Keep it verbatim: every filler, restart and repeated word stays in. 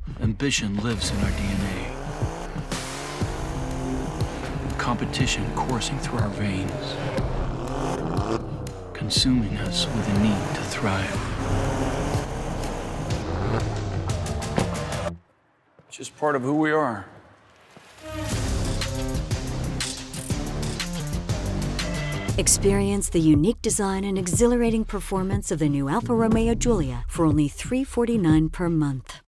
Ambition lives in our D N A. Competition coursing through our veins, consuming us with a need to thrive. It's just part of who we are. Experience the unique design and exhilarating performance of the new Alfa Romeo Giulia for only three hundred forty-nine dollars per month.